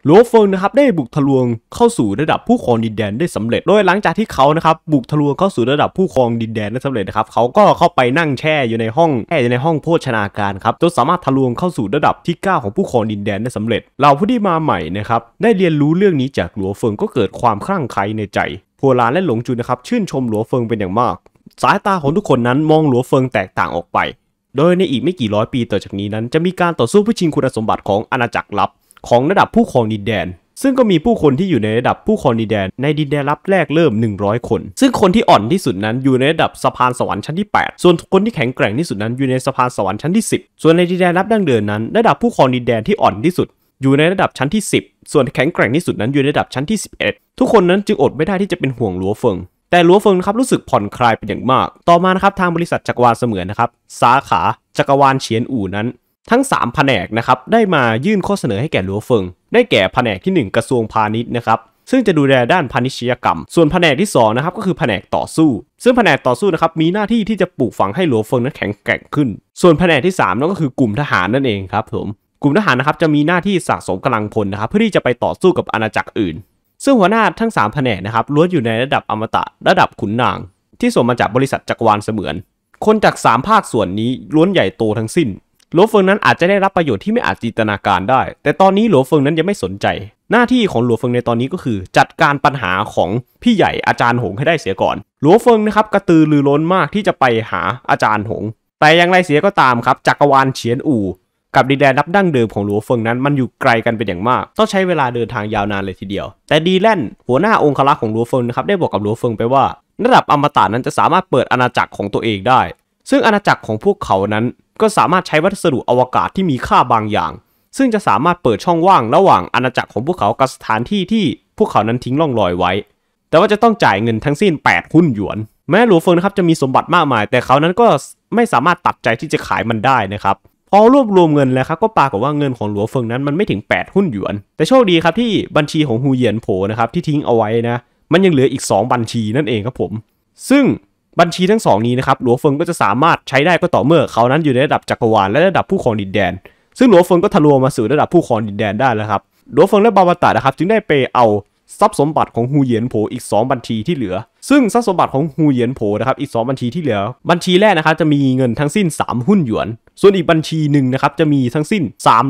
หลัวเฟิงนะครับได้บุกทะลวงเข้าสู่ระดับผู้ครองดินแดนได้สำเร็จโดยหลังจากที่เขานะครับบุกทะลวงเข้าสู่ระดับผู้ครองดินแดนได้สำเร็จนะครับเขาก็เข้าไปนั่งแช่อยู่ในห้องโภชนาการครับจนสามารถทะลวงเข้าสู่ระดับที่9ของผู้ครองดินแดนได้สำเร็จเราผู้ที่มาใหม่นะครับได้เรียนรู้เรื่องนี้จากหลัวเฟิงก็เกิดความคลั่งไคล้ในใจพัวหลานและหลงจุนนะครับชื่นชมหลัวเฟิงเป็นอย่างมากสายตาของทุกคนนั้นมองหลัวเฟิงแตกต่างออกไปโดยในอีกไม่กี่ร้อยปีต่อจากนี้นั้นจะมีการต่อสู้เพื่อชิงคุณสมบัติของอาณาจักรลับของระดับผู้ครองดินแดนซึ่งก็มีผู้คนที่อยู่ในระดับผู้ครองดินแดนในดินแดนลับแรกเริ่ม100คนซึ่งคนที่อ่อนที่สุดนั้นอยู่ในระดับสะพานสวรรค์ชั้นที่8ส่วนคนที่แข็งแกร่งที่สุดนั้นอยู่ในสะพานสวรรค์ชั้นที่10ส่วนในดินแดนลับดั้งเดิมนั้นระดับผู้ครองดินแดนที่อ่อนที่สุดอยู่ในระดับชั้นที่10ส่วนแข็งแกร่งที่สุดนั้นอยู่ในระดับชั้นที่11ทุกคนนั้นจึงอดไม่ได้ที่จะเป็นห่วงหลัวเฟิงแต่หลัวเฟิงนะครับรู้สึกผ่อนคลายเป็นอย่างมากต่อมานะครับทางบริษัทจักรวาลเสมือนนะครับสาขาจักรวาลเฉียนอู่นั้นทั้ง3แผนกนะครับได้มายื่นข้อเสนอให้แก่หลัวเฟิงได้แก่แผนกที่1กระทรวงพาณิชย์นะครับซึ่งจะดูแลด้านพาณิชยกรรมส่วนแผนกที่2นะครับก็คือแผนกต่อสู้ซึ่งแผนกต่อสู้นะครับมีหน้าที่ที่จะปลูกฝังให้หลัวเฟิงนั้นแข็งแกร่งขึ้นส่วนแผนกที่3นั่นก็คือกลุ่มทหารนั่นเองครับผมกลุ่มทหารนะครับจะมีหน้าที่สะสมกำลังพลนะครับเพื่อที่จะไปต่อสู้กับอาณาจักรอื่นซึ่งหัวหน้าทั้ง3แผนกนะครับล้วนอยู่ในระดับอมตะระดับขุนนางที่ส่งมาจากบริษัทจักรวาลเสมือนคนจาก3ภาคส่วนนี้ล้วนใหญ่โตทั้งสิ้นหลัวเฟิงนั้นอาจจะได้รับประโยชน์ที่ไม่อาจจินตนาการได้แต่ตอนนี้หลัวเฟิงนั้นยังไม่สนใจหน้าที่ของหลัวเฟิงในตอนนี้ก็คือจัดการปัญหาของพี่ใหญ่อาจารย์หงให้ได้เสียก่อนหลัวเฟิงนะครับกระตือรือร้นมากที่จะไปหาอาจารย์หงแต่อย่างไรเสียก็ตามครับจักรวาลเฉียนอู่กับดินแดนนับดั้งเดิมของหลัวเฟิงนั้นมันอยู่ไกลกันเป็นอย่างมากต้องใช้เวลาเดินทางยาวนานเลยทีเดียวแต่ดีแลนหัวหน้าองครักษ์ของหลัวเฟิงนะครับได้บอกกับหลัวเฟิงไปว่าระดับอมตะนั้นจะสามารถเปิดอาณาจักรของตัวเองได้ซึ่งอาณาจักรของพวกเขานั้นก็สามารถใช้วัสดุอวกาศที่มีค่าบางอย่างซึ่งจะสามารถเปิดช่องว่างระหว่างอาณาจักรของพวกเขากับสถานที่ที่พวกเขานั้นทิ้งร่องรอยไว้แต่ว่าจะต้องจ่ายเงินทั้งสิ้น8หุ้นหยวนแม้หลัวเฟิงนะครับจะมีสมบัติมากมายแต่เขานั้นก็ไม่สามารถตัดใจที่จะขายมันได้นะครับพอรวบรวมเงินแล้วครับก็ปรากฏว่าเงินของหลัวเฟิงนั้นมันไม่ถึง8หุ้นหยวนแต่โชคดีครับที่บัญชีของฮูเหยียนโผนะครับที่ทิ้งเอาไว้นะมันยังเหลืออีก2บัญชีนั่นเองครับผมซึ่งบัญชีทั้ง2นี้นะครับหลัวเฟิงก็จะสามารถใช้ได้ก็ต่อเมื่อเขานั้นอยู่ในระดับจักรวาลและระดับผู้ครองดินแดนซึ่งหลัวเฟิงก็ทะลวงมาสู่ระดับผู้ครองดินแดนได้แล้วครับหลัวเฟิงและบาวาตะนะครับจึงได้ไปเอาทรัพย์สมบัติของฮูเหยียนโผอีก2บัญชีที่เหลือซึ่งทรัพย์สมบัติของฮูเหยียนโผนะครับอีก2บัญชีที่เหลือบัญชีแรกนะครับจะมีเงินทั้งสิ้น3หุ้นหยวนส่วนอีกบัญชีหนึ่งนะครับจะมีทั้งสิ้น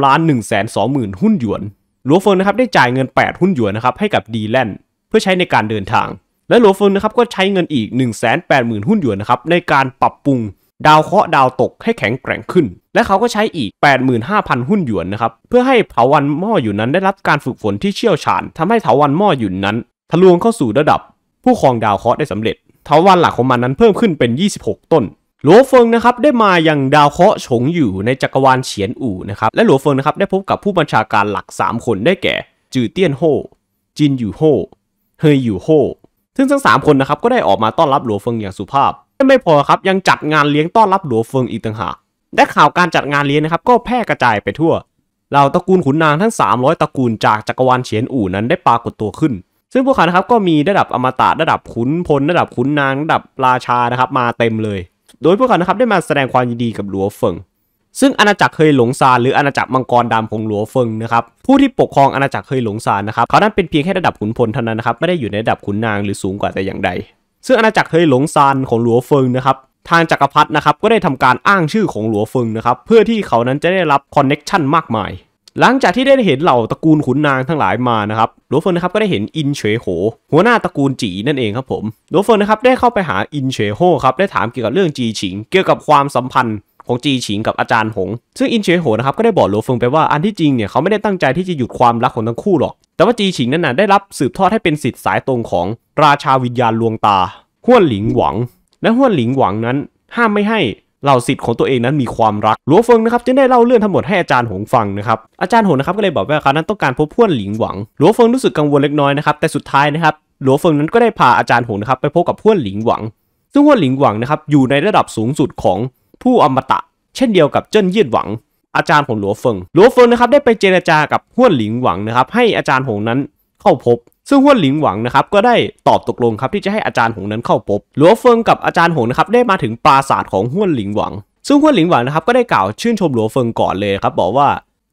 3,120,000 หุ้นหยวนหลัวเฟิงนะครับได้จ่ายเงิน8หุ้นหยวนนะครับให้กับดีแลนเพื่อใช้ในการเดินทางและหลัวเฟิงนะครับก็ใช้เงินอีก 180,000 หุ้นหยวนนะครับในการปรับปรุงดาวเคราะห์ดาวตกให้แข็งแกร่งขึ้นและเขาก็ใช้อีก 85,000 หุ้นหยวนนะครับเพื่อให้เถาวัลย์หม้อหยุนนั้นได้รับการฝึกฝนที่เชี่ยวชาญทำให้เถาวัลย์หม้อหยุนนั้นทะลวงเข้าสู่ระดับผู้ครองดาวเคราะห์ได้สำเร็จเถาวัลย์หลักของมันนั้นเพิ่มขึ้นเป็น26ต้นหลัวเฟิงนะครับได้มายังดาวเคราะห์ฉงอยู่ในจักรวาลเฉียนอู่นะครับและหลัวเฟิงนะครับได้พบกับผู้บัญชาการหลัก3คนได้แก่จือเตี้ยนโฮจินอยู่โฮเฮยอยู่โฮซึ่งทั้ง3คนนะครับก็ได้ออกมาต้อนรับหลัวเฟิงอย่างสุภาพไม่พอครับยังจัดงานเลี้ยงต้อนรับหลัวเฟิงอีกต่างหากและข่าวการจัดงานเลี้ยงนะครับก็แพร่กระจายไปทั่วเหล่าตระกูลขุนนางทั้ง300ตระกูลจากจักรวาลเฉียนอู่นั้นได้ปรากฏตัวขึ้นซึ่งพวกเขานะครับก็มีระดับอมตะระดับขุนพลระดับขุนนางระดับราชานะครับมาเต็มเลยโดยพวกเขานะครับได้มาแสดงความยินดีกับหลัวเฟิงซึ่งอาณาจักรเคยหลงซานหรืออาณาจักรมังกรดำของหลัวเฟิงนะครับผู้ที่ปกครองอาณาจักรเคยหลงซานนะครับเขานั้นเป็นเพียงแค่ระดับขุนพลเท่านั้นนะครับไม่ได้อยู่ในระดับขุนนางหรือสูงกว่าแต่อย่างใดซึ่งอาณาจักรเคยหลงซานของหลัวเฟิงนะครับทางจักรพรรดินะครับก็ได้ทำการอ้างชื่อของหลัวเฟิงนะครับเพื่อที่เขานั้นจะได้รับคอนเน็กชันมากมายหลังจากที่ได้เห็นเหล่าตระกูลขุนนางทั้งหลายมานะครับหลัวเฟิงนะครับก็ได้เห็นอินเฉยโหหัวหน้าตระกูลจีนั่นเองครับผมหลัวเฟิงนะครับได้เข้าไปหาอินเฉยโฮครับได้ถามเกี่ยวกับเรื่องจีฉิงเกี่ยวกับความสัมพันธ์ของจีฉิงกับอาจารย์หงซึ่งอินเฉยโหนะครับก็ได้บอกหลัวเฟิงไปว่าอันที่จริงเนี่ยเขาไม่ได้ตั้งใจที่จะหยุดความรักของทั้งคู่หรอกแต่ว่าจีฉิงนั้นได้รับสืบทอดให้เป็นศิษย์สายตรงของราชาวิญญาณลวงตาห้วนหลิงหวังและห้วนหลิงหวังนั้นห้ามไม่ให้เหล่าศิษย์ของตัวเองนั้นมีความรักหลัวเฟิงนะครับจึงได้เล่าเรื่องทั้งหมดให้อาจารย์หงฟังนะครับอาจารย์หงนะครับก็เลยบอกว่าเขานั้นต้องการพบห้วนหลิงหวังหลัวเฟิงรู้สึกกังวลเล็กน้อยนะครับแต่สุดท้ายนะครับหลัวเฟิงนั้นก็ได้พาอาจารย์หงนะครับไปพบกับห้วนหลิงหวังซึ่งห้วนหลิงหวังนะครับอยู่ในระดับสูงสุดของผู้อมตะเช่นเดียวกับเจิ้นเยี่ยนหวังอาจารย์ของหลัวเฟิงนะครับได้ไปเจรจากับห้วนหลิงหวังนะครับให้อาจารย์หงนั้นเข้าพบซึ่งห้วนหลิงหวังนะครับก็ได้ตอบตกลงครับที่จะให้อาจารย์หงนั้นเข้าพบหลัวเฟิงกับอาจารย์หงนะครับได้มาถึงปราสาทของห้วนหลิงหวังซึ่งห้วนหลิงหวังนะครับก็ได้กล่าวชื่นชมหลัวเฟิงก่อนเลยครับบอกว่า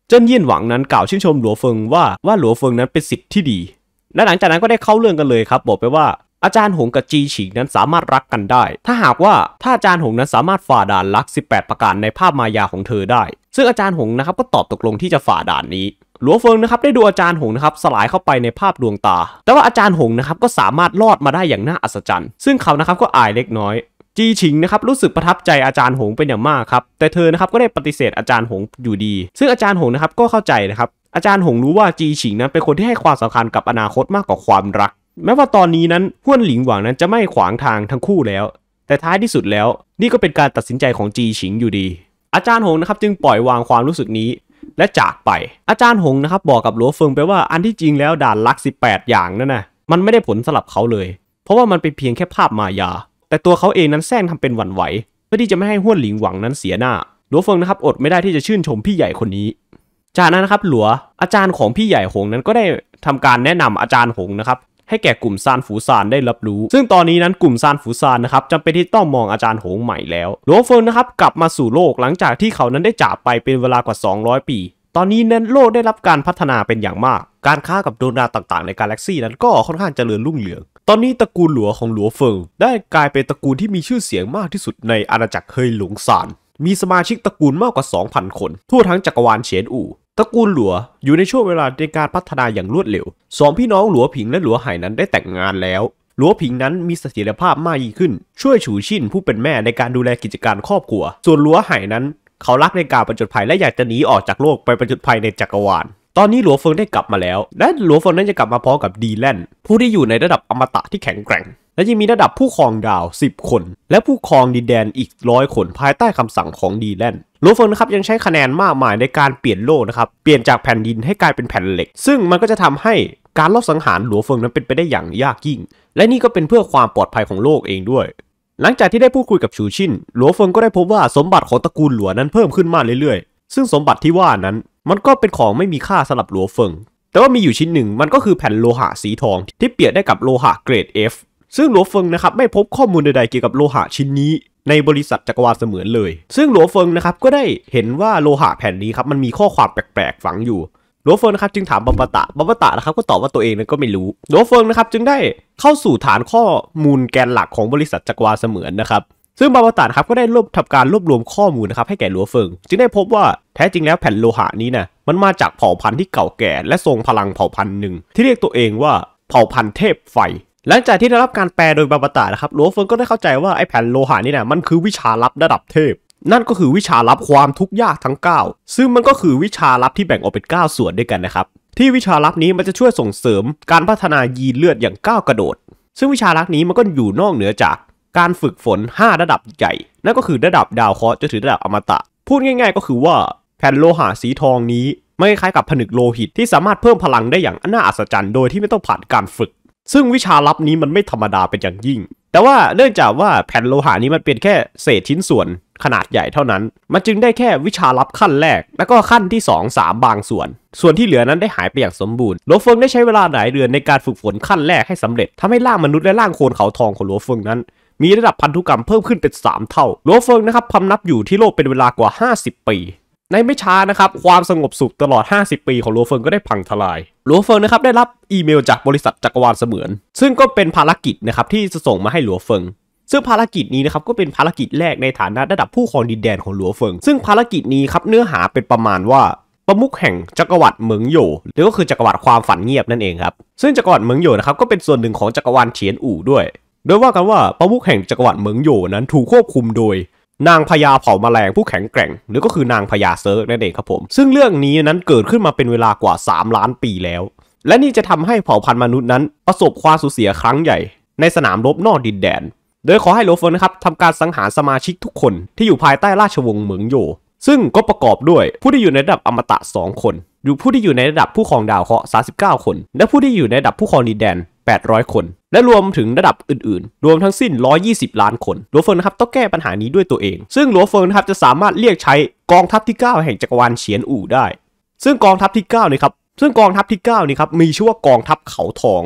เจิ้นเยี่ยนหวังนั้นกล่าวชื่นชมหลัวเฟิงว่าหลัวเฟิงนั้นเป็นศิษย์ที่ดีและหลังจากนั้นก็ได้เข้าเรื่องกันเลยครับบอกไปว่าอาจารย์หงกับจีฉิงนั้นสามารถรักกันได้ถ้าอาจารย์หงนั้นสามารถฝ่าด่านลัก18ประการในภาพมายาของเธอได้ซึ่งอาจารย์หงนะครับก็ตอบตกลงที่จะฝ่าด่านนี้หลัวเฟิงนะครับได้ดูอาจารย์หงนะครับสลายเข้าไปในภาพดวงตาแต่ว่าอาจารย์หงนะครับก็สามารถรอดมาได้อย่างน่าอัศจรรย์ซึ่งเขานะครับก็อายเล็กน้อยจีฉิงนะครับรู้สึกประทับใจอาจารย์หงเป็นอย่างมากครับแต่เธอนะครับก็ได้ปฏิเสธอาจารย์หงอยู่ดีซึ่งอาจารย์หงนะครับก็เข้าใจนะครับอาจารย์หงรู้ว่าจีฉิงนั้นเป็นคนที่ให้ความสำคัญกับอนาคตมากกว่าความรักแม้ว่าตอนนี้นั้นห้วนหลิงหวังนั้นจะไม่ขวางทางทั้งคู่แล้วแต่ท้ายที่สุดแล้วนี่ก็เป็นการตัดสินใจของจีฉิงอยู่ดีอาจารย์หงนะครับจึงปล่อยวางความรู้สึกนี้และจากไปอาจารย์หงนะครับบอกกับหลัวเฟิงไปว่าอันที่จริงแล้วด่านลัก18อย่างนั่นนะมันไม่ได้ผลสำหรับเขาเลยเพราะว่ามันเป็นเพียงแค่ภาพมายาแต่ตัวเขาเองนั้นแซงทำเป็นหวั่นไหวเพื่อที่จะไม่ให้ห้วนหลิงหวังนั้นเสียหน้าหลัวเฟิงนะครับอดไม่ได้ที่จะชื่นชมพี่ใหญ่คนนี้จากนั้นนะครับหลัวอาจารย์ของพี่ใหญ่หงนั้นก็ได้ทำการแนะนำอาจารย์หงนะครับให้แก่กลุ่มซานฝูซานได้รับรู้ซึ่งตอนนี้นั้นกลุ่มซานฝูซานนะครับจำเป็นที่ต้องมองอาจารย์หงใหม่แล้วหลัวเฟิงนะครับกลับมาสู่โลกหลังจากที่เขานั้นได้จากไปเป็นเวลากว่า200ปีตอนนี้นั้นโลกได้รับการพัฒนาเป็นอย่างมากการค้ากับดวงดาวต่างๆในกาแล็กซี่นั้นก็ค่อนข้างเจริญรุ่งเรืองตอนนี้ตระกูลหลัวของหลัวเฟิงได้กลายเป็นตระกูลที่มีชื่อเสียงมากที่สุดในอาณาจักรเฮยหลงซานมีสมาชิกตระกูลมากกว่า 2,000 คนทั่วทั้งจักรวาลเฉียนอู่ตระกูลหลัวอยู่ในช่วงเวลาในการพัฒนาอย่างรวดเร็วสองพี่น้องหลัวผิงและหลัวไห่นั้นได้แต่งงานแล้วหลัวผิงนั้นมีเสถียรภาพมากยิ่งขึ้นช่วยฉูชิ่นผู้เป็นแม่ในการดูแลกิจการครอบครัวส่วนหลัวไห่นั้นเขารักในการประจนภัยและอยากจะหนีออกจากโลกไปประจนภัยในจักรวาลตอนนี้หลัวเฟิงได้กลับมาแล้วและหลัวเฟิงนั้นจะกลับมาพร้อมกับดีแลนผู้ที่อยู่ในระดับอมตะที่แข็งแกร่งและยังมีระดับผู้ครองดาว10 คนและผู้ครองดินแดนอีก100 คนภายใต้คำสั่งของดีแลนหลัวเฟิงนะครับยังใช้คะแนนมากมายในการเปลี่ยนโลกนะครับเปลี่ยนจากแผ่นดินให้กลายเป็นแผ่นเหล็กซึ่งมันก็จะทำให้การลอบสังหารหลัวเฟิงนั้นเป็นไปได้อย่างยากยิ่งและนี่ก็เป็นเพื่อความปลอดภัยของโลกเองด้วยหลังจากที่ได้พูดคุยกับชูชินหลัวเฟิงก็ได้พบว่าสมบัติของตระกูลหลัวนั้นเพิ่มขึ้นมากเรื่อยๆซึ่งสมบัติที่ว่านั้นมันก็เป็นของไม่มีค่าสำหรับหลัวเฟิงแต่ว่ามีอยู่ชิ้นหนึ่งมันก็คือแผ่นโลหะสีทองที่เปรียบได้กับโลหะเกรด F ซึ่งหลัวเฟิงนะครับไม่พบข้อมูลใดๆเกี่ยวกับโลหะชิ้นนี้ในบริษัทจักรวาลเสมือนเลยซึ่งหลัวเฟิงนะครับก็ได้เห็นว่าโลหะแผ่นนี้ครับมันมีข้อความแปลกๆฝังอยู่หลัวเฟิงนะครับจึงถามบัมปะตะนะครับก็ตอบว่าตัวเองนั้นก็ไม่รู้หลัวเฟิงนะครับจึงได้เข้าสู่ฐานข้อมูลแกนหลักของบริษัทจักรวาลเสมือนนะครับซึ่งบัมปะตะครับก็ได้ทำการรวบรวมข้อมูลนะครับให้แก่หลัวเฟิงจึงได้พบว่าแท้จริงแล้วแผ่นโลหะนี้นะมันมาจากเผ่าพันธุ์ที่เก่าแก่และทรงพลังเผ่าพันธุ์หนึ่งที่เรียกตัวเองว่าเผ่าพันธุ์เทพไฟหลังจากที่ได้รับการแปลโดยบัมปะตะนะครับหลัวเฟิงก็ได้เข้าใจว่าไอ้แผ่นโลหะนี้นะมันคือวิชาลับระดับเทพนั่นก็คือวิชาลับความทุกข์ยากทั้ง9ซึ่งมันก็คือวิชาลับที่แบ่งออกเป็น9ส่วนด้วยกันนะครับที่วิชาลับนี้มันจะช่วยส่งเสริมการพัฒนายีนเลือดอย่างก้าวกระโดดซึ่งวิชาลับนี้มันก็อยู่นอกเหนือจากการฝึกฝน5ระดับใหญ่นั่นก็คือระดับดาวเคราะห์จนถึงระดับอมตะพูดง่ายๆก็คือว่าแผ่นโลหะสีทองนี้ไม่คล้ายกับผนึกโลหิตที่สามารถเพิ่มพลังได้อย่างน่าอัศจรรย์โดยที่ไม่ต้องผ่านการฝึกซึ่งวิชาลับนี้มันไม่ธรรมดาเป็นอย่างยิ่งแต่ว่าเนื่องจากว่าแผ่นโลหะนี้มันเป็นแค่เศษชิ้นส่วนขนาดใหญ่เท่านั้นมันจึงได้แค่วิชาลับขั้นแรกแล้วก็ขั้นที่2 3บางส่วนที่เหลือนั้นได้หายไปอย่างสมบูรณ์หลัวเฟิงได้ใช้เวลาหลายเดือนในการฝึกฝนขั้นแรกให้สำเร็จทำให้ร่างมนุษย์และร่างโคลนเขาทองของหลัวเฟิงนั้นมีระดับพันธุกรรมเพิ่มขึ้นเป็น3 เท่าหลัวเฟิงนะครับพำนักอยู่ที่โลกเป็นเวลากว่า50 ปีในไม่ช้านะครับความสงบสุขตลอด50 ปีของหลัวเฟิงก็ได้พังทลายหลัวเฟิงนะครับได้รับอีเมลจากบริษัทจักรวาลเสมือนซึ่งก็เป็นภารกิจนะครับที่จะส่งมาให้หลัวเฟิงซึ่งภารกิจนี้นะครับก็เป็นภารกิจแรกในฐานะระดับผู้ครองดินแดนของหลัวเฟิงซึ่งภารกิจนี้ครับเนื้อหาเป็นประมาณว่าประมุขแห่งจักรวรรดิเหมิงโหยหรือก็คือจักรวรรดิความฝันเงียบนั่นเองครับซึ่งจักรวรรดิเหมิงโหยนะครับก็เป็นส่วนหนึ่งของจักรวาลเฉียนอู่ด้วยโดยว่ากันว่าประมุขแห่งจักรวรรดิเหมิงโหยนั้นถูกควบคุมโดยนางพญาเผ่าแมลงผู้แข็งแกร่งหรือก็คือนางพญาเซิร์กนั่นเองครับผมซึ่งเรื่องนี้นั้นเกิดขึ้นมาเป็นเวลากว่า3 ล้านปีแล้วและนี่จะทำให้เผ่าพันธุ์มนุษย์นั้นประสบความสูญเสียครั้งใหญ่ในสนามรบนอกดินแดนโดยขอให้หลัวเฟิงนะครับทำการสังหารสมาชิกทุกคนที่อยู่ภายใต้ราชวงศ์เหมิงโหยซึ่งก็ประกอบด้วยผู้ที่อยู่ในระดับอมตะ2 คนอยู่ผู้ที่อยู่ในระดับผู้ครองดาวเคราะห์39 คนและผู้ที่อยู่ในระดับผู้ครองดินแดน800 คนและรวมถึงระดับอื่นๆรวมทั้งสิ้น120 ล้านคนหลัวเฟิงนะครับต้องแก้ปัญหานี้ด้วยตัวเองซึ่งหลัวเฟิงนะครับจะสามารถเรียกใช้กองทัพที่9แห่งจักรวาลเฉียนอู่ได้ซึ่งกองทัพที่9นี่ครับมีชื่อว่ากองทัพเขาทอง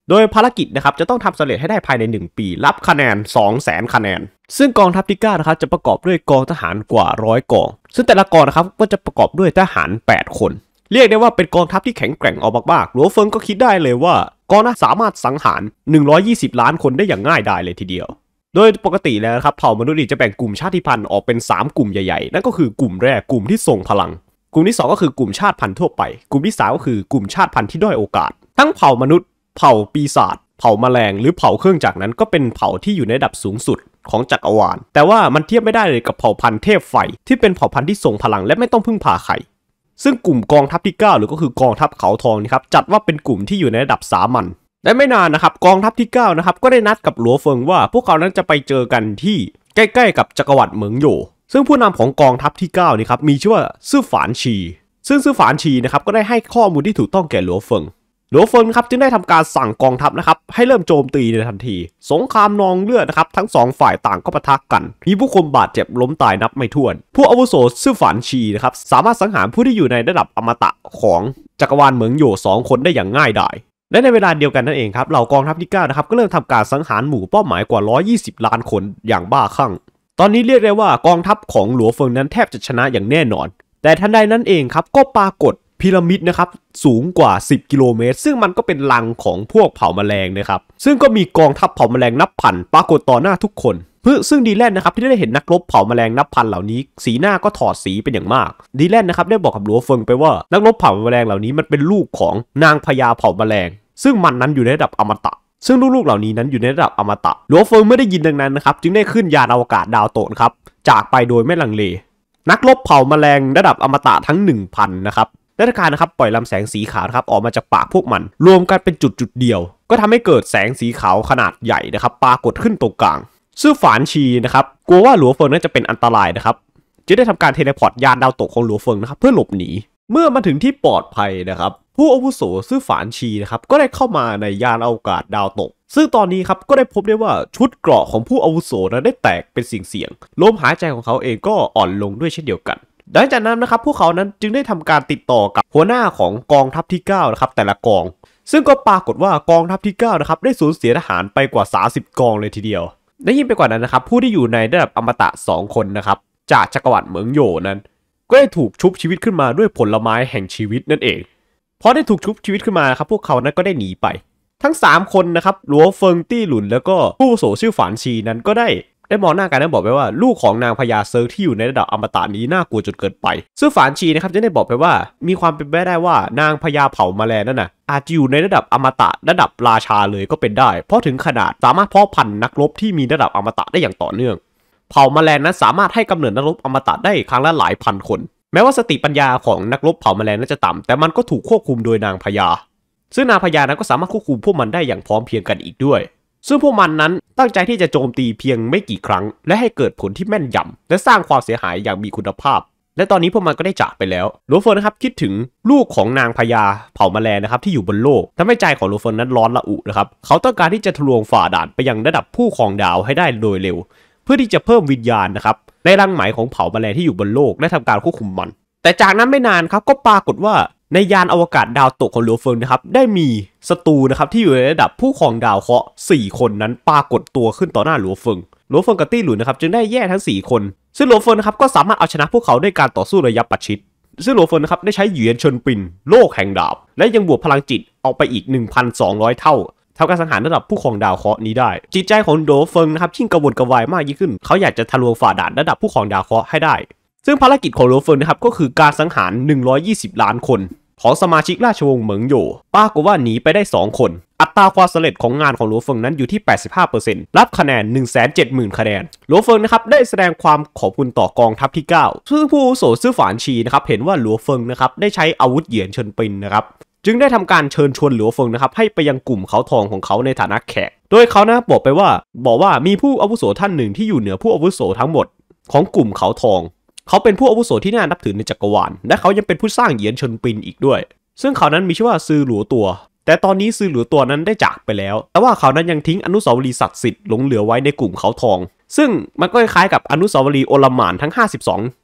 โดยภารกิจนะครับจะต้องทำสำเร็จให้ได้ภายใน1ปีรับคะแนน 200,000 คะแนนซึ่งกองทัพที่9นะครับจะประกอบด้วยกองทหารกว่า100 กองซึ่งแต่ละกองนะครับก็จะประกอบด้วยทหาร8 คนเรียกได้ว่าเป็นกองทัพที่แข็งแกร่งออกมากๆหลัวเฟิงก็คิดได้เลยว่ากองทัพสามารถสังหาร120 ล้านคนได้อย่างง่ายดายเลยทีเดียวโดยปกติแล้วครับเผ่ามนุษย์จะแบ่งกลุ่มชาติพันธุ์ออกเป็น3 กลุ่มใหญ่ๆนั่นก็คือกลุ่มแรกกลุ่มที่ทรงพลังกลุ่มที่2ก็คือกลุ่มชาติพันธุ์ทั่วไปกลุ่มที่3ก็คือกลุ่มชาติพันธุ์ที่ด้อยโอกาสทั้งเผ่ามนุษย์เผ่าปีศาจเผ่าแมลงหรือเผ่าเครื่องจักรนั้นก็เป็นเผ่าที่อยู่ในระดับสูงสุดของจักรวาลแต่ว่ามันเทียบไม่ได้เลยกับเผ่าพันธุ์เทพไฟที่เป็นเผ่าพันธุ์ที่ทรงพลังและไม่ต้องพึ่งพาใครซึ่งกลุ่มกองทัพที่9หรือก็คือกองทัพเขาทองนี่ครับจัดว่าเป็นกลุ่มที่อยู่ในระดับสามัญและไม่นานนะครับกองทัพที่9นะครับก็ได้นัดกับหลัวเฟิงว่าพวกเขานั้นจะไปเจอกันที่ใกล้ๆกับจักรวรรดิเหมิงโหยซึ่งผู้นำของกองทัพที่9นี่ครับมีชื่อว่าซื่อฝานชีซึ่งซื่อฝานชีนะครับก็ได้ให้ข้อมูลที่ถูกต้องแก่หลัวเฟิงครับจึงได้ทำการสั่งกองทัพนะครับให้เริ่มโจมตีในทันทีสงครามนองเลือดนะครับทั้ง2 ฝ่ายต่างก็ปะทะกันมีผู้คนบาดเจ็บล้มตายนับไม่ถ้วนผู้อาวุโสซื่อฝานชีนะครับสามารถสังหารผู้ที่อยู่ในระดับอมตะของจักรวาลเหมิงโหย2 คนได้อย่างง่ายดายและในเวลาเดียวกันนั่นเองครับเหล่ากองทัพที่9นะครับก็เริ่มทำการสังหารหมู่เป้าหมายกว่า120 ล้านคนอย่างบ้าคลั่งตอนนี้เรียกได้ว่ากองทัพของหลัวเฟิงนั้นแทบจะชนะอย่างแน่นอนแต่ทันใดนั้นเองครับก็ปรากฏพีระมิดนะครับสูงกว่า10 กิโลเมตรซึ่งมันก็เป็นรังของพวกเผ่าแมลงนะครับซึ่งก็มีกองทัพเผ่าแมลงนับพันปรากฏต่อหน้าทุกคนซึ่งดีแลนนะครับที่ได้เห็นนักรบเผ่าแมลงนับพันเหล่านี้สีหน้าก็ถอดสีเป็นอย่างมากดีแลนนะครับได้บอกกับหลัวเฟิงไปว่านักรบเผ่าแมลงเหล่านี้มันเป็นลูกของนางพญาเผ่าแมลงซึ่งมันนั้นอยู่ในระดับอมตะซึ่งลูกๆเหล่านี้นั้นอยู่ในระดับอมตะหลัวเฟิงไม่ได้ยินดังนั้นนะครับจึงได้ขึ้นยานอวกาศดาวโตนครับจากไปโดยไม่ลังเลนักรบเผ่าแมลงระดับอมตะทั้ง 1,000 นะครับและทางการนะครับปล่อยลำแสงสีขาวนะครับออกมาจากปากพวกมันรวมกันเป็นจุดเดียวก็ทำให้เกิดแสงสีขาวขนาดใหญ่นะครับปรากฏขึ้นตรงกลางซื่อฝานชีนะครับกลัวว่าหลัวเฟิงนั้นจะเป็นอันตรายนะครับจึงได้ทำการเทเลพอร์ตยานดาวตกของหลัวเฟิงนะครับเพื่อหลบหนีเมื่อมาถึงที่ปลอดภัยนะครับผู้อาวุโสซื่อฝานชีนะครับก็ได้เข้ามาในยานอวกาศดาวตกซึ่งตอนนี้ครับก็ได้พบได้ว่าชุดเกราะของผู้อาวุโสนั้นได้แตกเป็นเสียงลมหายใจของเขาเองก็อ่อนลงด้วยเช่นเดียวกันหลังจากนั้นนะครับพวกเขานั้นจึงได้ทำการติดต่อกับหัวหน้าของกองทัพที่9นะครับแต่ละกองซึ่งก็ปรากฏว่ากองทัพที่9นะครับได้สูญเสียทหารไปกว่า30 กองเลยทีเดียวได้ยิ่งไปกว่านั้นนะครับผู้ที่อยู่ในระดับอมตะ2 คนนะครับจากจักรวรรดิเหมิงโหยนั้นก็ได้ถูกชุบชีวิตขึ้นมาด้วยผลไม้แห่งชีวิตนั่นเองพอได้ถูกชุบชีวิตขึ้นมาครับพวกเขานั้นก็ได้หนีไปทั้ง3 คนนะครับหลัวเฟิงตี้หลุนแล้วก็ผู้อาวุโสชื่อฝานชีนั้นก็ได้มองหน้ากันแล้วบอกไปว่าลูกของนางพญาเซิร์กที่อยู่ในระดับอมตะนี้น่ากลัวจนเกินไปซึ่งฝานชีนะครับจะได้บอกไปว่ามีความเป็นไปได้ว่านางพญาเผ่าแมลงนั่นน่ะอาจจะอยู่ในระดับอมตะระดับราชาเลยก็เป็นได้เพราะถึงขนาดสามารถเพาะพันธุ์นักรบที่มีระดับอมตะได้อย่างต่อเนื่องเผ่าแมลงนั้นสามารถให้กำเนิดนักรบอมตะได้ครั้งละหลายพันคนแม้ว่าสติปัญญาของนักรบเผ่าแมลงนั้นจะต่ำแต่มันก็ถูกควบคุมโดยนางพญาซึ่งนางพญานั้นก็สามารถควบคุมพวกมันได้อย่างพร้อมเพรียงกันอีกด้วยซึ่งพวกมันนั้นตั้งใจที่จะโจมตีเพียงไม่กี่ครั้งและให้เกิดผลที่แม่นยำและสร้างความเสียหายอย่างมีคุณภาพและตอนนี้พวกมันก็ได้จากไปแล้วหลัวเฟิงนะครับคิดถึงลูกของนางพญาเผ่าแมลงนะครับที่อยู่บนโลกทำให้ใจของหลัวเฟิงนั้นร้อนระอุนะครับเขาต้องการที่จะทะลวงฝ่าด่านไปยังระดับผู้ครองดาวให้ได้โดยเร็วเพื่อที่จะเพิ่มวิญญาณนะครับในรังไหมของเผ่าแมลงที่อยู่บนโลกและทำการควบคุมมันแต่จากนั้นไม่นานครับก็ปรากฏว่าในยานอวกาศดาวตกของหลัวเฟิงนะครับได้มีศัตรูนะครับที่อยู่ในระดับผู้ครองดาวเคราะห์4 คนนั้นปรากฏตัวขึ้นต่อหน้าหลัวเฟิงกับตี้หลุนนะครับจึงได้แยกทั้ง4 คนซึ่งหลัวเฟิงนะครับก็สามารถเอาชนะพวกเขาด้วยการต่อสู้ระยะประชิดซึ่งหลัวเฟิงนะครับได้ใช้เหยียนเฉินปินโลกแห่งดาบและยังบวกพลังจิตออกไปอีก 1,200 เท่าทำการสังหารระดับผู้ครองดาวเคราะห์นี้ได้จิตใจของหลัวเฟิงนะครับยิ่งกระวนกระวายมากยิ่งขึ้นเขาอยากจะทะลวงฝ่าด่านระดับผู้ครองดาวเคราะห์ให้ได้ซึ่งภารกิจของหลัวเฟิงนะครับก็คือการสังหาร120 ล้านคนของสมาชิกราชวงศ์เหมิงโหยปรากฏว่าหนีไปได้2 คนอัตราความสำเร็จของงานของหลัวเฟิงนั้นอยู่ที่ 85% รับคะแนน 170,000 คะแนนหลัวเฟิงนะครับได้แสดงความขอบคุณต่อกองทัพที่9ซึ่งผู้อาวุโสซื่อฝานชีนะครับเห็นว่าหลัวเฟิงนะครับได้ใช้อาวุธเหยียนเฉินปินนะครับจึงได้ทำการเชิญชวนหลัวเฟิงนะครับให้ไปยังกลุ่มเขาทองของเขาในฐานะแขกโดยเขานะบอกว่ามีผู้อาวุโสท่านหนึ่งที่อยู่เหนือผู้อาวุโสทั้งหมดของกลุ่มเขาทองเขาเป็นผู้อาวุโสที่น่านับถือในจักรวาลและเขายังเป็นผู้สร้างเหยียนเฉินปินอีกด้วยซึ่งเขานั้นมีชื่อว่าซือหลัวตัวแต่ตอนนี้ซือหลัวตัวนั้นได้จากไปแล้วแต่ว่าเขานั้นยังทิ้งอนุสาวรีย์ศักดิ์สิทธิ์หลงเหลือไว้ในกลุ่มเขาทองซึ่งมันก็คล้ายกับอนุสาวรีย์โอลหม่านทั้ง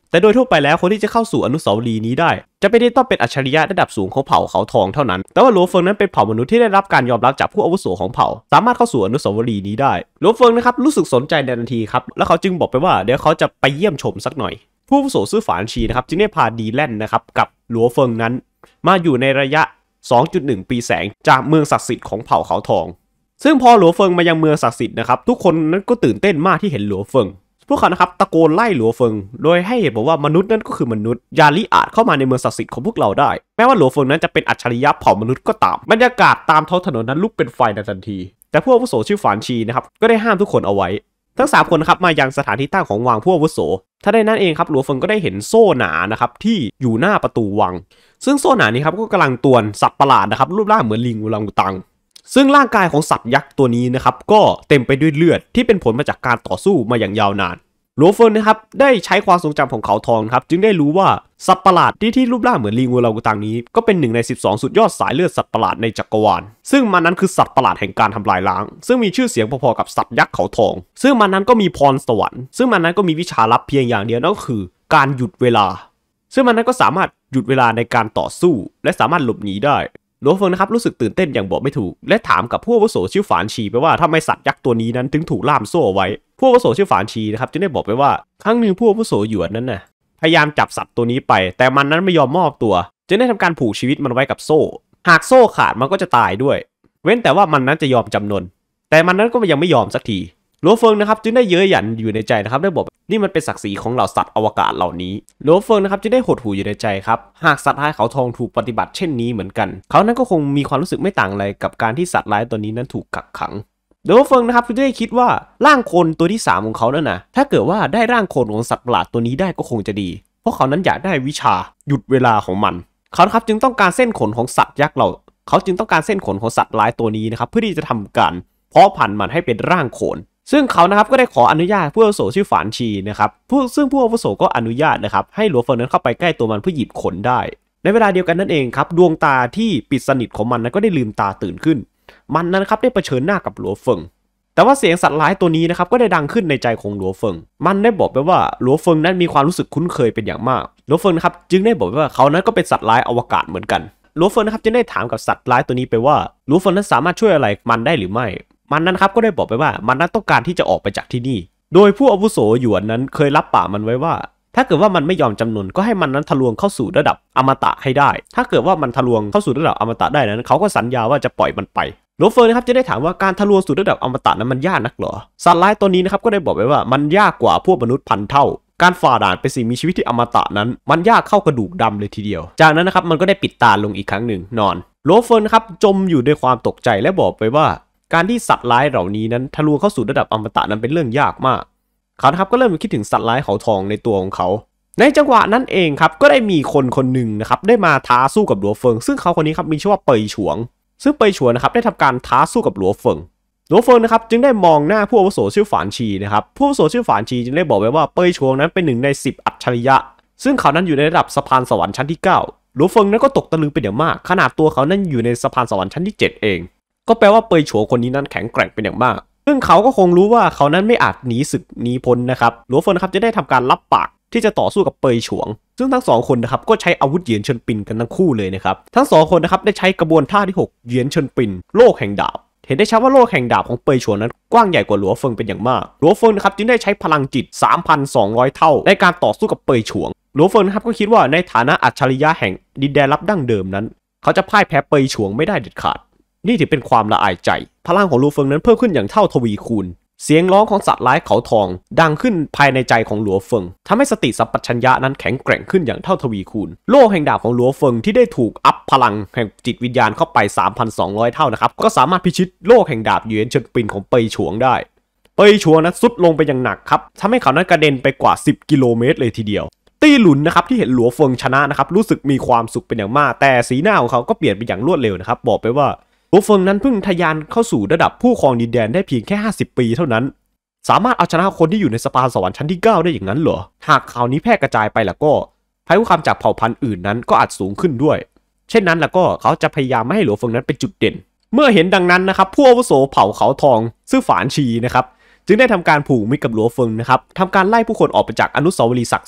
แต่โดยทั่วไปแล้วคนที่จะเข้าสู่อนุสาวรีย์นี้ได้จะไม่ได้ต้องเป็นอัจฉริยะระดับสูงของเผ่าเขาทองเท่านั้นแต่ว่าหลัวเฟิงนั้นเป็นเผ่ามนุษย์ที่ได้รับการยอมรับจากผู้อาวุโสของเผ่าสามารถเข้าสู่อนุสาวรีย์นี้ได้หลัวเฟิงนะครับรู้สึกสนใจในทันทีครับแล้วเขาจึงบอกไปว่าเดี๋ยวเขาจะไปเยี่ยมชมสักหน่อยผู้อาวุโสซื่อฝานชีนะครับจึงได้พาดีแลนนะครับกับหลัวเฟิงนั้นมาอยู่ในระยะ 2.1 ปีแสงจากเมืองศักดิ์สิทธิ์ของเผ่าเขาทองซึ่งพอหลัวเฟิงมายังเมืองศักดิ์สิทธิ์นะครับทุกคนนั้นก็ตื่นเต้นมากที่เห็นหลัวเฟิงพวกเขานะครับตะโกนไล่หลัวเฟิงโดยให้เหตุผลว่ามนุษย์นั่นก็คือมนุษย์อย่าลิอาจเข้ามาในเมืองศักดิ์สิทธิ์ของพวกเราได้แม้ว่าหลัวเฟิงนั้นจะเป็นอัจฉริยะเผ่ามนุษย์ก็ตามบรรยากาศตามท้องถนนนั้นลุกเป็นไฟในทันทีแต่ผู้อาวุโสชื่อฝานชีนะครับก็ได้ห้ามทุกคนเอาไว้ทั้ง3คนนะครับมายังสถานที่ตั้งของวังผู้อาวุโสถ้าได้นั้นเองครับหลัวเฟิงก็ได้เห็นโซ่หนานะครับที่อยู่หน้าประตูวังซึ่งโซ่หนานี้ครับก็กำลังตวนสัตว์ประหลาดนะครับรูปร่างเหมือนลิงอูรังอุตังซึ่งร่างกายของสัตว์ยักษ์ตัวนี้นะครับก็เต็มไปด้วยเลือดที่เป็นผลมาจากการต่อสู้มาอย่างยาวนานหลัวเฟิงนะครับได้ใช้ความทรงจำของเขาทองครับจึงได้รู้ว่าสัตว์ประหลาดที่รูปร่างเหมือนลิงอูรังอุตังนี้ก็เป็น1 ใน 12สุดยอดสายเลือดสัตว์ประหลาดในจักรวาลซึ่งมันนั้นคือสัตว์ประหลาดแห่งการทำลายล้างซึ่งมีชื่อเสียงพอๆกับสัตว์ยักษ์เขาทองซึ่งมันนั้นก็มีพรสวรรค์ซึ่งมันนั้นก็มีวิชาลับเพียงอย่างเดียวนั่นก็คือการหยุดเวลาซึ่งมันนั้นก็สามารถหยุดเวลาในการต่อสู้และสามารถหลบหนีได้หลัวเฟิงนะครับรู้สึกตื่นเต้นอย่างบอกไม่ถูกและถามกับผู้อาวุโสชื่อฝานชีไปว่าทำไมสัตว์ยักษ์ตัวนี้นั้นถึงถูกล่ามโซ่ไว้ผู้อาวุโสชื่อฝานชีนะครับจึงได้บอกไปว่าครั้งหนึ่งผู้อาวุโสหยวนนั้นน่ะพยายามจับสัตว์ตัวนี้ไปแต่มันนั้นไม่ยอมมอบตัวจึงได้ทำการผูกชีวิตมันไว้กับโซ่หากโซ่ขาดมันก็จะตายด้วยเว้นแต่ว่ามันนั้นจะยอมจำนนแต่มันนั้นก็ยังไม่ยอมสักทีหลัวเฟิงนะครับจึงได้เย้ยหยันอยู่ในใจนะครับได้บอกนี่มันเป็นศักดิ์ศรีของเหล่าสัตว์อวกาศเหล่านี้หลัวเฟิงนะครับจึงได้หดหู่อยู่ในใจครับหากสัตว์ร้ายเขาทองถูกปฏิบัติเช่นนี้เหมือนกันเขานั้นก็คงมีความรู้สึกไม่ต่างอะไรกับการที่สัตว์ร้ายตัวนี้นั้นถูกกักขังหลัวเฟิงนะครับจึงได้คิดว่าร่างคนตัวที่3ของเขานั่นนะถ้าเกิดว่าได้ร่างคนของสัตว์ประหลาดตัวนี้ได้ก็คงจะดีเพราะเขานั้นอยากได้วิชาหยุดเวลาของมันเขาครับจึงต้องการเส้นขนของสัตว์ยักษ์เขาจึงต้องการเส้นขนของสัตว์ร้ายตัวนี้นะครับเพื่อที่จะทำการเพาะพันธุ์มันให้เป็นร่างโขนซึ่งเขานะครับก็ได้ขออนุญาตผู้อาวุโสชื่อฝานชีนะครับซึ่งผู้อาวุโสก็อนุญาตนะครับให้หลัวเฟิงนั้นเข้าไปใกล้ตัวมันเพื่อหยิบขนได้ในเวลาเดียวกันนั่นเองครับดวงตาที่ปิดสนิทของมันนั้นก็ได้ลืมตาตื่นขึ้นมันนั้นครับได้เผชิญหน้ากับหลัวเฟิงแต่ว่าเสียงสัตว์ร้ายตัวนี้นะครับก็ได้ดังขึ้นในใจของหลัวเฟิงมันได้บอกไปว่าหลัวเฟิงนั้นมีความรู้สึกคุ้นเคยเป็นอย่างมากหลัวเฟิงนะครับจึงได้บอกว่าเขานั้นก็เป็นสัตว์ร้ายอวกาศเหมือนกันหลัวเฟิงนะครับจึงได้ถามกับสัตว์ร้ายตัวนี้ไปว่าหลัวเฟิงนั้นสามารถช่วยอะไรมันได้หรือไม่มันนั้นครับก็ได้บอกไปว่ามันนั้นต้องการที่จะออกไปจากที่นี่โดยผู้อาวุโสหยวนนั้นเคยรับปากมันไว้ว่าถ้าเกิดว่ามันไม่ยอมจำนนก็ให้มันนั้นทะลวงเข้าสู่ระดับอมตะให้ได้ถ้าเกิดว่ามันทะลวงเข้าสู่ระดับอมตะได้นั้นเขาก็สัญญาว่าจะปล่อยมันไปหลัวเฟิงนะครับจะได้ถามว่าการทะลวงสู่ระดับอมตะนั้นมันยากนักหรอสัตว์ร้ายตัวนี้นะครับก็ได้บอกไปว่ามันยากกว่าพวกมนุษย์พันเท่าการฝ่าด่านเป็นสิ่งมีชีวิตที่อมตะนั้นมันยากเข้ากระดูกดำเลยทีเดียวจากนั้นนะครับมันก็ได้ปิดตาลงอีกครั้งหนึ่งนอนหลัวเฟิงนะครับจมอยู่ด้วยความตกใจและบอกไปว่าการที่สัตว์ร้ายเหล่านี้นั้นทะลวงเข้าสู่ระดับอมตะนั้นเป็นเรื่องยากมากเขานะครับก็เริ่มคิดถึงสัตว์ร้ายเขาทองในตัวของเขาในจังหวะนั้นเองครับก็ได้มีคนหนึ่งนะครับได้มาท้าสู้กับหลัวเฟิงซึ่งเขาคนนี้ครับมีชื่อว่าเปยฉวงซึ่งเปยฉวงนะครับได้ทำการท้าสู้กับหลัวเฟิงนะครับจึงได้มองหน้าผู้อาวุโสชื่อฝานชีนะครับผู้อาวุโสชื่อฝานชีจึงได้บอกไว้ว่าเปยฉวงนั้นเป็น1 ใน 10อัจฉริยะซึ่งเขานั้นอยู่ในระดับสะพานสวรรค์ชั้นที่9หลัวเฟิงนั้นก็ตกตะลึงเป็นอย่างมากขนาดตัวเขานั้นอยู่ในสะพานสวรรค์ชั้นที่7เองก็แปลว่าเปยฉวงคนนี้นั้นแข็งแกร่งเป็นอย่างมากซึ่งเขาก็คงรู้ว่าเขานั้นไม่อาจหนีศึกหนีพ้นนะครับหลัวเฟิงนะครับจะได้ทำการรับปากที่จะต่อสู้กับเปยฉวงซึ่งทั้ง2คนนะครับก็ใช้อาวุธเหยียนเฉินปินกันทั้งคู่เลยนะครับทั้ง2คนนะครับได้ใช้กระบวนท่าที่6เหยียนเฉินปินโลกแห่งดาบเห็นได้ชัดว่าโลกแห่งดาบของเปยฉวงนั้นกว้างใหญ่กว่าหลัวเฟิงเป็นอย่างมากหลัวเฟิงนะครับจึงได้ใช้พลังจิต 3,200 เท่าในการต่อสู้กับเปยฉวงหลัวเฟิงนะครับก็คิดว่าในฐานะอัจฉริยะแห่งดินแดนลับดั้งเดิมนั้นเขาจะพ่ายแพ้เปยฉวงไม่ได้เด็ดขาดนี่ถือเป็นความละอายใจพลังของหลัวเฟิงนั้นเพิ่มขึ้นอย่างเท่าทวีคูณเสียงร้องของสัตว์ร้ายเขาทองดังขึ้นภายในใจของหลัวเฟิงทำให้สติสัมปชัญญะนั้นแข็งแกร่งขึ้นอย่างเท่าทวีคูณโลกแห่งดาบของหลัวเฟิงที่ได้ถูกอัพพลังแห่งจิตวิญญาณเข้าไป 3,200 เท่านะครับก็สามารถพิชิตโลกแห่งดาบเหยียนเฉินปินของเปยฉวงได้เปยฉวงนั้นซุดลงไปอย่างหนักครับทำให้เขานั้นกระเด็นไปกว่า10 กิโลเมตรเลยทีเดียวตี้หลุนนะครับที่เห็นหลัวเฟิงชนะนะครับรู้สึกมีความสุขเป็นอย่างมากแต่สีหน้าของเขาก็เปลี่ยนไปอย่างรวดเร็วนะครับบอกไปว่าหลัวเฟิงนั้นเพิ่งทะยานเข้าสู่ระดับผู้ครองดินแดนได้เพียงแค่50 ปีเท่านั้นสามารถเอาชนะคนที่อยู่ในสะพานสวรรค์ชั้นที่9ได้อย่างนั้นเหรอหากข่าวนี้แพร่กระจายไปแล้วก็ภัยคุกคามจากเผ่าพันธุ์อื่นนั้นก็อาจสูงขึ้นด้วยเช่นนั้นแล้วก็เขาจะพยายามไม่ให้หลัวเฟิงนั้นเป็นจุดเด่นเมื่อเห็นดังนั้นนะครับผู้อาวุโสเผ่าเขาทองซึ่งฝานชีนะครับจึงได้ทำการผูกมิตรกับหลัวเฟิงนะครับทำการไล่ผู้คนออกไปจากอนุสาวรีย์ศักดิ์สิทธิ์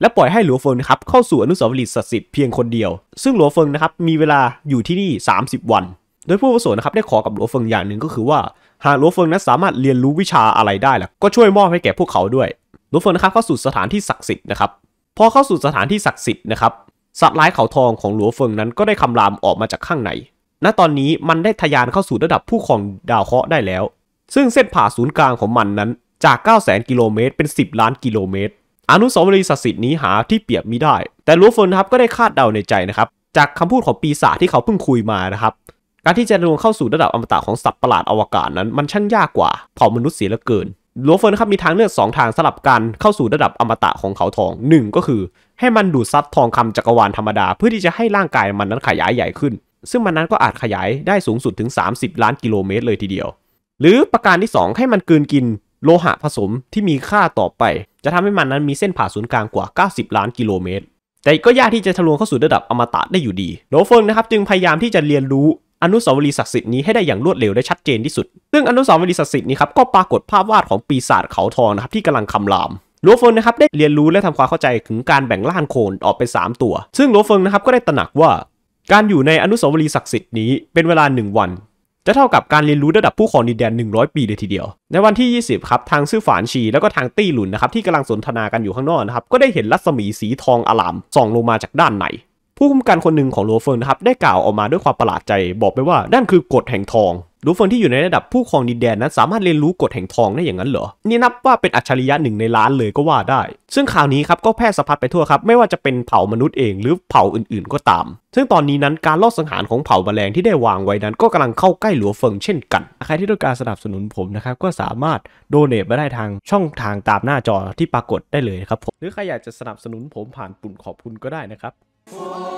และปล่อยให้หลัวเฟิงนะครับเข้าสู่อนุสาวรีย์ศักดิ์สิทธิ์เพียงคนเดียวซึ่งหลัวเฟิงนะครับมีเวลาอยู่ที่นี่30 วันโดยผู้อาวุโสนะครับได้ขอกับหลัวเฟิงอย่างหนึ่งก็คือว่าหากหลัวเฟิงนั้นสามารถเรียนรู้วิชาอะไรได้ล่ะก็ช่วยมอบให้แก่พวกเขาด้วยหลัวเฟิงนะครับเข้าสู่สถานที่ศักดิ์สิทธิ์นะครับพอเข้าสู่สถานที่ศักดิ์สิทธิ์นะครับสัตว์ร้ายเขาทองของหลัวเฟิงนั้นก็ได้คำรามออกมาจากข้างในณตอนนี้มันได้ทะยานเข้าสู่ระดับผู้ครองดาวเคราะห์ได้แล้วซึ่งเส้นผ่าศูนย์กลางของมันนั้นจาก 900,000 กิโลเมตรเป็น10 ล้านกิโลเมตรอนุสาวรีย์ศักดิ์สิทธิ์นี้หาที่เปรียบมิได้แต่หลัวเฟิงนะครับก็ได้คาดเดาในใจนะครับจากคำพูดของปีศาจที่เขาเพิ่งคุยมานะครับการที่จะลงเข้าสู่ระดับอมตะของสัตว์ประหลาดอวกาศนั้นมันช่างยากกว่าเผ่ามนุษย์เสียเหลือเกินหลัวเฟิงนะครับมีทางเลือก2ทางสำหรับการเข้าสู่ระดับอมตะของเขาทอง1ก็คือให้มันดูดซับทองคำจักรวาลธรรมดาเพื่อที่จะให้ร่างกายมันนั้นขยายใหญ่ขึ้นซึ่งมันนั้นก็อาจขยายได้สูงสุดถึง30 ล้านกิโลเมตรเลยทีเดียวหรือประการที่2ให้มันกลืนกินโลหะผสมที่มีค่าต่อไปจะทำให้มันนั้นมีเส้นผ่าศูนย์กลางกว่า90 ล้านกิโลเมตรแต่ก็ยากที่จะทะลวงเข้าสู่ระดับอมตะได้อยู่ดีหลัวเฟิงนะครับจึงพยายามที่จะเรียนรู้อนุสาวรีย์ศักดิ์สิทธิ์นี้ให้ได้อย่างรวดเร็วและชัดเจนที่สุดซึ่งอนุสาวรีย์ศักดิ์สิทธิ์นี้ครับก็ปรากฏภาพวาดของปีศาจเขาทองนะครับที่กำลังคำรามหลัวเฟิงนะครับได้เรียนรู้และทำความเข้าใจถึงการแบ่งร่างโคลนออกเป็น3ตัวซึ่งหลัวเฟิงนะครับก็ได้ตระหนักว่าการอยู่ในอนุสาวรีย์ศักดิ์สิทธิ์นี้เป็นเวลา1 วันจะเท่ากับการเรียนรู้ระดับผู้ครองดินแดน100 ปีเลยทีเดียวในวันที่20ครับทางซื่อฝานชีแล้วก็ทางตี้หลุนนะครับที่กำลังสนทนากันอยู่ข้างนอกนะครับก็ได้เห็นรัศมีสีทองอลามส่องลงมาจากด้านในผู้คุมกันคนหนึ่งของหลัวเฟิงนะครับได้กล่าวออกมาด้วยความประหลาดใจบอกไปว่านั่นคือกฎแห่งทองหลัวเฟิงที่อยู่ในระดับผู้ครองดินแดนนั้นสามารถเรียนรู้กฎแห่งทองได้อย่างนั้นเหรอนี่นับว่าเป็นอัจฉริยะ1 ในล้านเลยก็ว่าได้ซึ่งข่าวนี้ครับก็แพร่สะพัดไปทั่วครับไม่ว่าจะเป็นเผ่ามนุษย์เองหรือเผ่าอื่นๆก็ตามซึ่งตอนนี้นั้นการลอบสังหารของเผ่าแมลงที่ได้วางไว้นั้นก็กำลังเข้าใกล้หลัวเฟิงเช่นกันใครที่ต้องการสนับสนุนผมนะครับก็สามารถโดเนทมาได้ทางช่องทางตามหน้าจอที่ปรากฏได้เลยครับผมหรือใครอยากจะสนับสนุนผมผ่านปุ่มขอบคุณก็ได้นะครับ